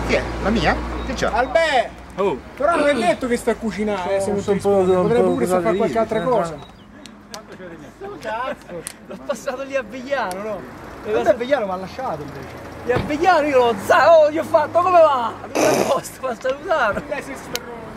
Chi è? La mia? Che c'ha? Albè! Oh! Però non è detto che sta a cucinare, se non ti risponde. Potrebbe pure sta a fare qualche altra cosa. Cazzo! L'ho passato lì a Vegliano, no? Guarda, Vegliano mi ha lasciato invece. E a Vegliano io l'ho gli ho fatto come va? Tutto a posto, ma salutare. Sei